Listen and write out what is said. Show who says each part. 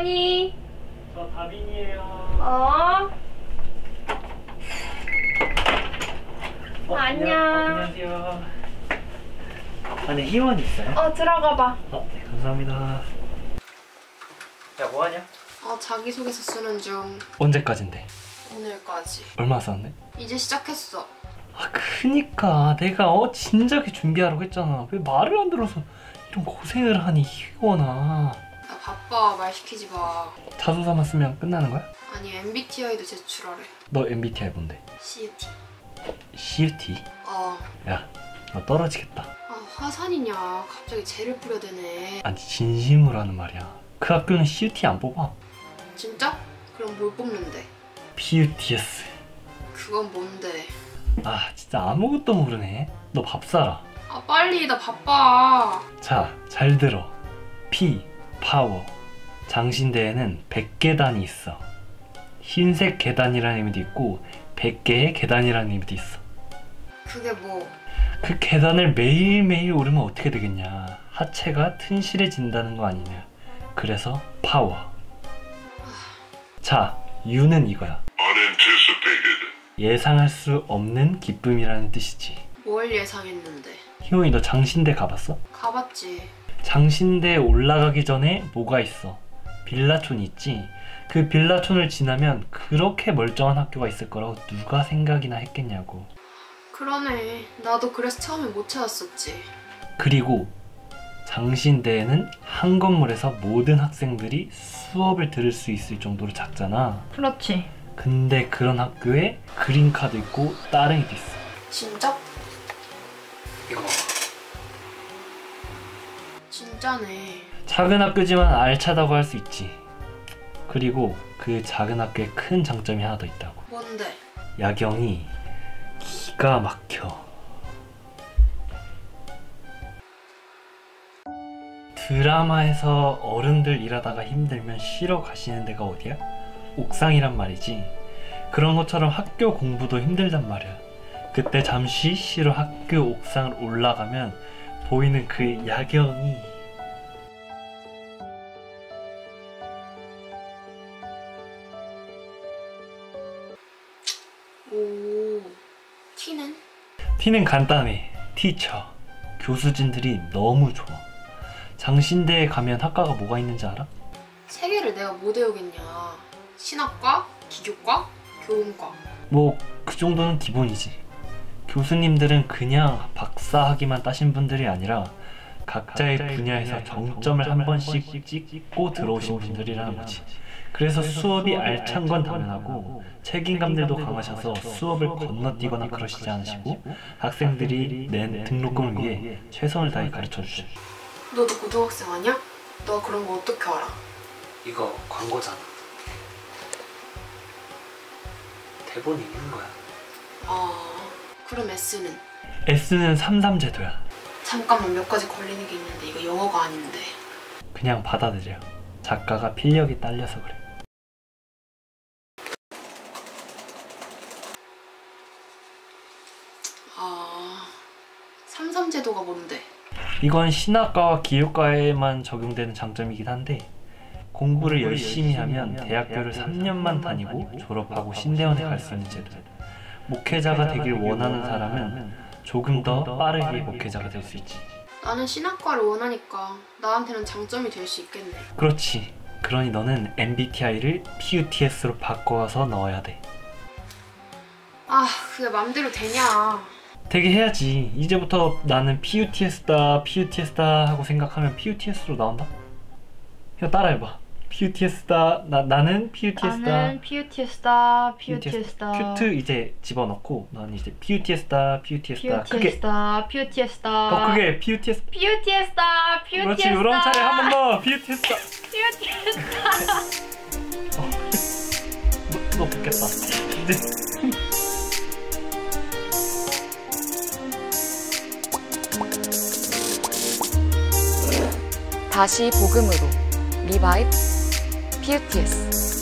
Speaker 1: 희원이.
Speaker 2: 저 다빈이에요.
Speaker 1: 안녕.
Speaker 2: 안녕하세요. 안에 희원이 있어요?
Speaker 1: 들어가봐.
Speaker 2: 네, 감사합니다. 야, 뭐하냐?
Speaker 1: 자기소개서 쓰는 중.
Speaker 2: 언제까진데?
Speaker 1: 오늘까지.
Speaker 2: 얼마 썼네?
Speaker 1: 이제 시작했어.
Speaker 2: 그니까 내가 진작에 준비하라고 했잖아. 왜 말을 안 들어서 이런 고생을 하니, 희원아.
Speaker 1: 나 바빠. 말 시키지 마.
Speaker 2: 자소서만 쓰면 끝나는 거야?
Speaker 1: 아니, MBTI도 제출하래.
Speaker 2: 너 MBTI 뭔데?
Speaker 1: CUT.
Speaker 2: CUT? 야, 너 떨어지겠다.
Speaker 1: 화산이냐. 갑자기 쟤를 뿌려대네.
Speaker 2: 아니, 진심으로 하는 말이야. 그 학교는 CUT 안 뽑아.
Speaker 1: 진짜? 그럼 뭘 뽑는데?
Speaker 2: PUTS.
Speaker 1: 그건 뭔데?
Speaker 2: 진짜 아무것도 모르네. 너 밥 사라.
Speaker 1: 빨리. 나 바빠.
Speaker 2: 자, 잘 들어. P, 파워. 장신대에는 100계단이 있어. 흰색 계단이라는 의미도 있고 100개의 계단이라는 의미도 있어.
Speaker 1: 그게 뭐?
Speaker 2: 그 계단을 매일매일 오르면 어떻게 되겠냐. 하체가 튼실해진다는 거 아니냐. 그래서 파워. 자, U는 이거야. 예상할 수 없는 기쁨이라는 뜻이지.
Speaker 1: 뭘 예상했는데?
Speaker 2: 희원이, 너 장신대 가봤어?
Speaker 1: 가봤지.
Speaker 2: 장신대에 올라가기 전에 뭐가 있어? 빌라촌이 있지. 그 빌라촌을 지나면 그렇게 멀쩡한 학교가 있을 거라고 누가 생각이나 했겠냐고.
Speaker 1: 그러네. 나도 그래서 처음에 못 찾았었지.
Speaker 2: 그리고 장신대에는 한 건물에서 모든 학생들이 수업을 들을 수 있을 정도로 작잖아.
Speaker 1: 그렇지.
Speaker 2: 근데 그런 학교에 그린카도 있고 따릉이도 있어.
Speaker 1: 진짜?
Speaker 2: 이거 봐.
Speaker 1: 진짜네.
Speaker 2: 작은 학교지만 알차다고 할 수 있지. 그리고 그 작은 학교에 큰 장점이 하나 더 있다고.
Speaker 1: 뭔데?
Speaker 2: 야경이 기가 막혀. 드라마에서 어른들 일하다가 힘들면 쉬러 가시는 데가 어디야? 옥상이란 말이지. 그런 것처럼 학교 공부도 힘들단 말이야. 그때 잠시 쉬러 학교 옥상을 올라가면 보이는 그 야경이
Speaker 1: T는?
Speaker 2: T는 간단해. 티처. 교수진들이 너무 좋아. 장신대에 가면 학과가 뭐가 있는지 알아?
Speaker 1: 세 개를 내가 못 외우겠냐. 신학과, 기교과, 교훈과.
Speaker 2: 뭐 그 정도는 기본이지. 교수님들은 그냥 박사학위만 따신 분들이 아니라 각자의 분야에서 정점을 한 번씩 찍고 들어오신 분들이라는 거지. 그래서 수업이 알찬 건 당연하고 책임감들도 강하셔서 수업을 건너뛰거나 그러시지 않으시고 학생들이 낸 등록금을 위해 최선을 다해 가르쳐주죠.
Speaker 1: 너도 고등학생 아니야? 너 그런 거 어떻게 알아?
Speaker 2: 이거 광고잖아. 대본이 있는 거야.
Speaker 1: 그럼 S는?
Speaker 2: S는 3.3 제도야.
Speaker 1: 잠깐만, 몇 가지 걸리는 게 있는데 이거 영어가 아닌데.
Speaker 2: 그냥 받아들여. 작가가 필력이 딸려서 그래.
Speaker 1: 삼삼제도가 뭔데?
Speaker 2: 이건 신학과와 기교과에만 적용되는 장점이긴 한데 공부를 열심히 하면 대학교를 3년만 다니고 졸업하고 신대원에 갈 수 있는 제도야. 목회자가 되길 원하는 사람은 조금 더 빠르게 목회자가 될 수 있지.
Speaker 1: 나는 신학과를 원하니까 나한테는 장점이 될 수 있겠네.
Speaker 2: 그렇지. 그러니 너는 MBTI를 PUTS로 바꿔서 넣어야 돼.
Speaker 1: 그게 맘대로 되냐. 되게
Speaker 2: 해야지. 이제부터 나는 PUTS다 하고 생각하면 PUTS로 나온다? 그냥 따라해봐. PUTS다. 나는 PUTS다.
Speaker 1: 나는 PUTS다.
Speaker 2: 큐트 이제 집어넣고 나는 이제 PUTS다. 크게.
Speaker 1: PUTS다.
Speaker 2: 더 크게 PUTS. 그렇지. 우렁차례 한 번 더. PUTS다. 너 붙겠다. 이제.
Speaker 3: 다시 복음으로 리바이브 PUTS